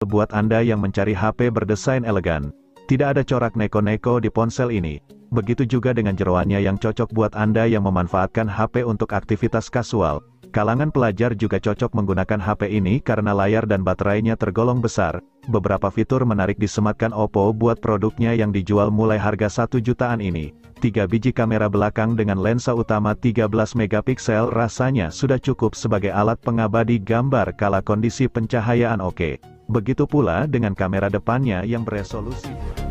buat Anda yang mencari HP berdesain elegan. Tidak ada corak neko-neko di ponsel ini. Begitu juga dengan jeroannya yang cocok buat Anda yang memanfaatkan HP untuk aktivitas kasual. Kalangan pelajar juga cocok menggunakan HP ini karena layar dan baterainya tergolong besar. Beberapa fitur menarik disematkan Oppo buat produknya yang dijual mulai harga 1 jutaan ini. 3 biji kamera belakang dengan lensa utama 13 megapiksel rasanya sudah cukup sebagai alat pengabadi gambar kala kondisi pencahayaan oke. Begitu pula dengan kamera depannya yang beresolusi.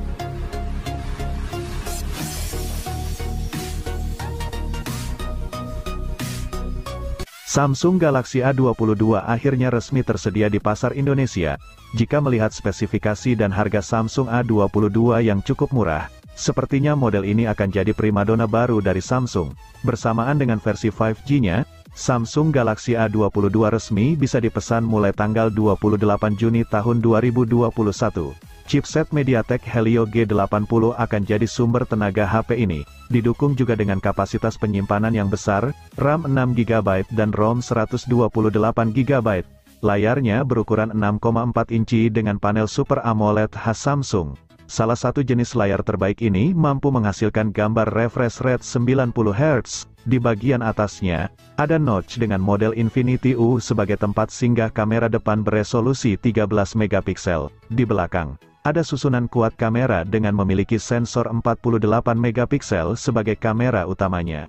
Samsung Galaxy A22 akhirnya resmi tersedia di pasar Indonesia. Jika melihat spesifikasi dan harga Samsung A22 yang cukup murah, sepertinya model ini akan jadi primadona baru dari Samsung. Bersamaan dengan versi 5G-nya, Samsung Galaxy A22 resmi bisa dipesan mulai tanggal 28 Juni tahun 2021. Chipset MediaTek Helio G80 akan jadi sumber tenaga HP ini. Didukung juga dengan kapasitas penyimpanan yang besar, RAM 6GB dan ROM 128GB. Layarnya berukuran 6,4 inci dengan panel Super AMOLED khas Samsung. Salah satu jenis layar terbaik ini mampu menghasilkan gambar refresh rate 90 Hz. Di bagian atasnya, ada notch dengan model Infinity U sebagai tempat singgah kamera depan beresolusi 13 megapiksel. Di belakang, ada susunan kuat kamera dengan memiliki sensor 48 megapiksel sebagai kamera utamanya.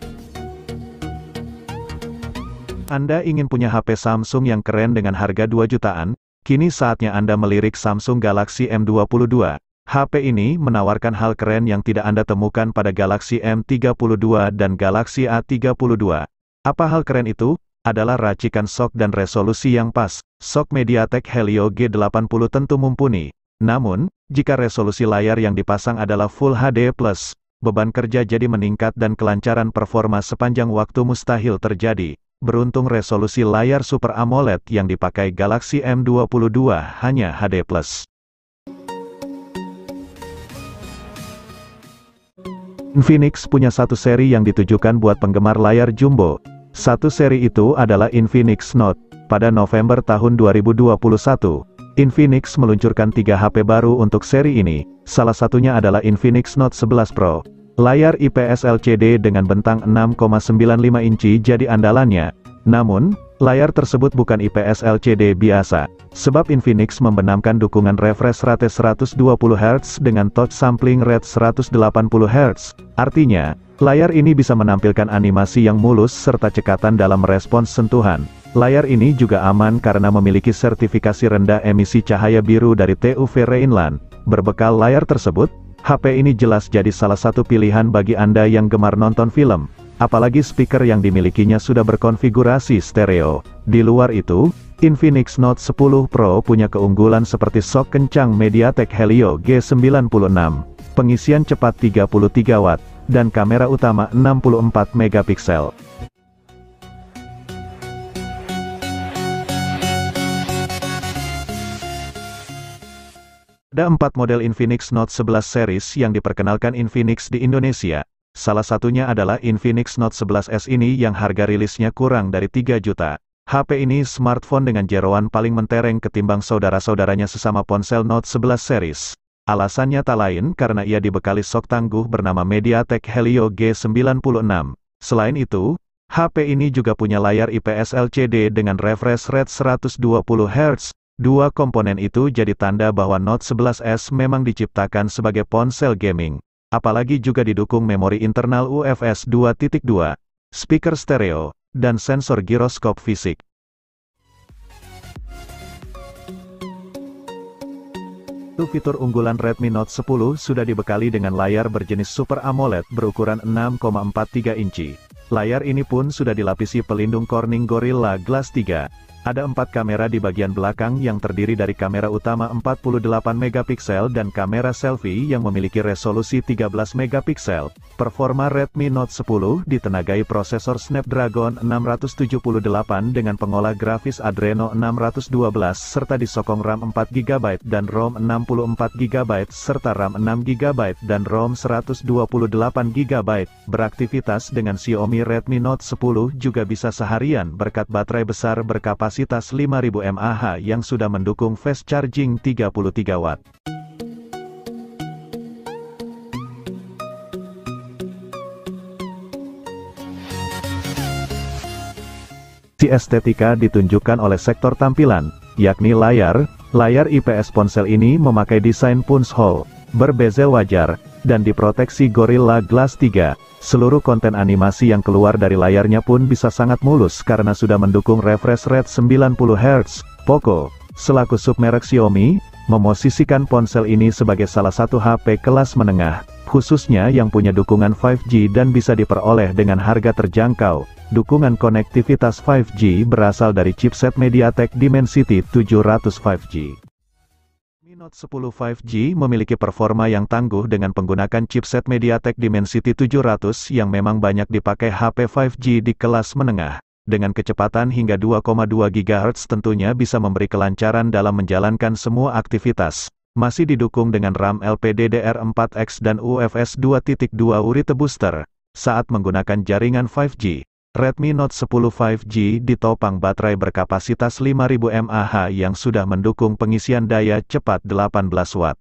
Anda ingin punya HP Samsung yang keren dengan harga 2 jutaan? Kini saatnya Anda melirik Samsung Galaxy M22. HP ini menawarkan hal keren yang tidak Anda temukan pada Galaxy M32 dan Galaxy A32. Apa hal keren itu? Adalah racikan SoC dan resolusi yang pas. SoC MediaTek Helio G80 tentu mumpuni. Namun, jika resolusi layar yang dipasang adalah Full HD+, beban kerja jadi meningkat dan kelancaran performa sepanjang waktu mustahil terjadi. Beruntung resolusi layar Super AMOLED yang dipakai Galaxy M22 hanya HD+. Infinix punya satu seri yang ditujukan buat penggemar layar jumbo. Satu seri itu adalah Infinix Note. Pada November tahun 2021, Infinix meluncurkan 3 HP baru untuk seri ini. Salah satunya adalah Infinix Note 11 Pro. Layar IPS LCD dengan bentang 6,95 inci jadi andalannya. Namun, layar tersebut bukan IPS LCD biasa, sebab Infinix membenamkan dukungan refresh rate 120 Hz dengan touch sampling rate 180 Hz. Artinya, layar ini bisa menampilkan animasi yang mulus serta cekatan dalam respons sentuhan. Layar ini juga aman karena memiliki sertifikasi rendah emisi cahaya biru dari TUV Rheinland. Berbekal layar tersebut, HP ini jelas jadi salah satu pilihan bagi Anda yang gemar nonton film. Apalagi speaker yang dimilikinya sudah berkonfigurasi stereo. Di luar itu, Infinix Note 10 Pro punya keunggulan seperti SoC kencang MediaTek Helio G96, pengisian cepat 33 Watt, dan kamera utama 64 megapiksel. Ada 4 model Infinix Note 11 series yang diperkenalkan Infinix di Indonesia. Salah satunya adalah Infinix Note 11S ini yang harga rilisnya kurang dari 3 juta. HP ini smartphone dengan jeroan paling mentereng ketimbang saudara-saudaranya sesama ponsel Note 11 series. Alasannya tak lain karena ia dibekali SoC tangguh bernama MediaTek Helio G96. Selain itu, HP ini juga punya layar IPS LCD dengan refresh rate 120 Hz. Dua komponen itu jadi tanda bahwa Note 11S memang diciptakan sebagai ponsel gaming. Apalagi juga didukung memori internal UFS 2.2, speaker stereo, dan sensor giroskop fisik. Fitur unggulan Redmi Note 10 sudah dibekali dengan layar berjenis Super AMOLED berukuran 6,43 inci. Layar ini pun sudah dilapisi pelindung Corning Gorilla Glass 3. Ada 4 kamera di bagian belakang yang terdiri dari kamera utama 48 megapiksel dan kamera selfie yang memiliki resolusi 13 megapiksel. Performa Redmi Note 10 ditenagai prosesor Snapdragon 678 dengan pengolah grafis Adreno 612 serta disokong RAM 4GB dan ROM 64GB serta RAM 6GB dan ROM 128GB. Beraktivitas dengan Xiaomi Redmi Note 10 juga bisa seharian berkat baterai besar berkapasitas berkapasitas 5000 mAh yang sudah mendukung fast charging 33 Watt. Si estetika ditunjukkan oleh sektor tampilan, yakni layar. Layar IPS ponsel ini memakai desain punch-hole, berbezel wajar, dan diproteksi Gorilla Glass 3. Seluruh konten animasi yang keluar dari layarnya pun bisa sangat mulus karena sudah mendukung refresh rate 90 Hz. Poco, selaku submerek Xiaomi, memosisikan ponsel ini sebagai salah satu HP kelas menengah, khususnya yang punya dukungan 5G dan bisa diperoleh dengan harga terjangkau. Dukungan konektivitas 5G berasal dari chipset MediaTek Dimensity 700 5G. Mi Note 10 5G memiliki performa yang tangguh dengan penggunakan chipset MediaTek Dimensity 700 yang memang banyak dipakai HP 5G di kelas menengah. Dengan kecepatan hingga 2,2 GHz tentunya bisa memberi kelancaran dalam menjalankan semua aktivitas. Masih didukung dengan RAM LPDDR4X dan UFS 2.2 Urite Booster. Saat menggunakan jaringan 5G, Redmi Note 10 5G ditopang baterai berkapasitas 5000 mAh yang sudah mendukung pengisian daya cepat 18 Watt.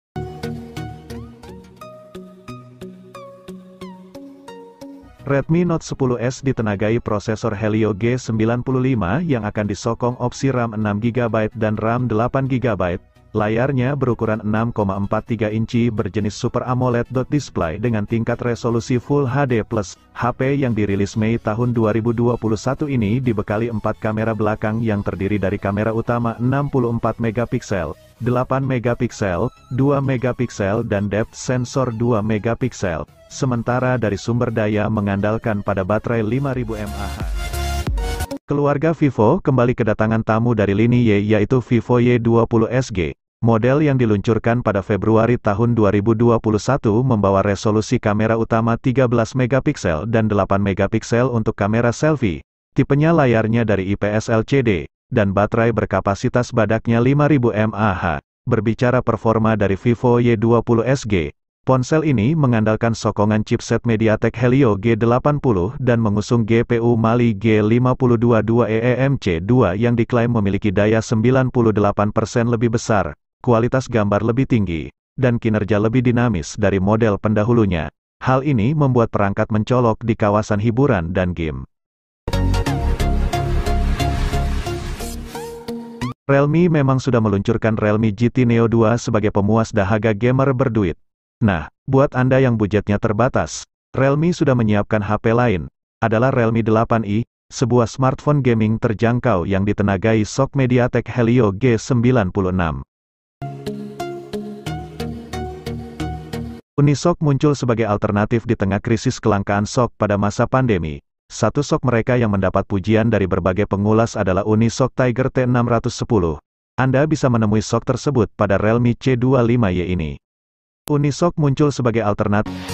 Redmi Note 10s ditenagai prosesor Helio G95 yang akan disokong opsi RAM 6GB dan RAM 8GB. Layarnya berukuran 6,43 inci berjenis Super AMOLED display dengan tingkat resolusi Full HD+. HP yang dirilis Mei tahun 2021 ini dibekali 4 kamera belakang yang terdiri dari kamera utama 64 megapiksel, 8 megapiksel, 2 megapiksel dan depth sensor 2 megapiksel. Sementara dari sumber daya mengandalkan pada baterai 5000 mAh. Keluarga Vivo kembali kedatangan tamu dari lini Y yaitu Vivo Y20 SG. Model yang diluncurkan pada Februari tahun 2021 membawa resolusi kamera utama 13 megapiksel dan 8 megapiksel untuk kamera selfie. Tipenya layarnya dari IPS LCD, dan baterai berkapasitas badaknya 5000 mAh. Berbicara performa dari Vivo Y20 SG, ponsel ini mengandalkan sokongan chipset MediaTek Helio G80 dan mengusung GPU Mali G522 EEMC2 yang diklaim memiliki daya 98% lebih besar, kualitas gambar lebih tinggi, dan kinerja lebih dinamis dari model pendahulunya. Hal ini membuat perangkat mencolok di kawasan hiburan dan game. Realme memang sudah meluncurkan Realme GT Neo 2 sebagai pemuas dahaga gamer berduit. Nah, buat Anda yang budgetnya terbatas, Realme sudah menyiapkan HP lain, adalah Realme 8i, sebuah smartphone gaming terjangkau yang ditenagai SoC MediaTek Helio G96. Unisoc muncul sebagai alternatif di tengah krisis kelangkaan SoC pada masa pandemi. Satu SoC mereka yang mendapat pujian dari berbagai pengulas adalah Unisoc Tiger T610. Anda bisa menemui SoC tersebut pada Realme C25Y ini. Unisoc muncul sebagai alternatif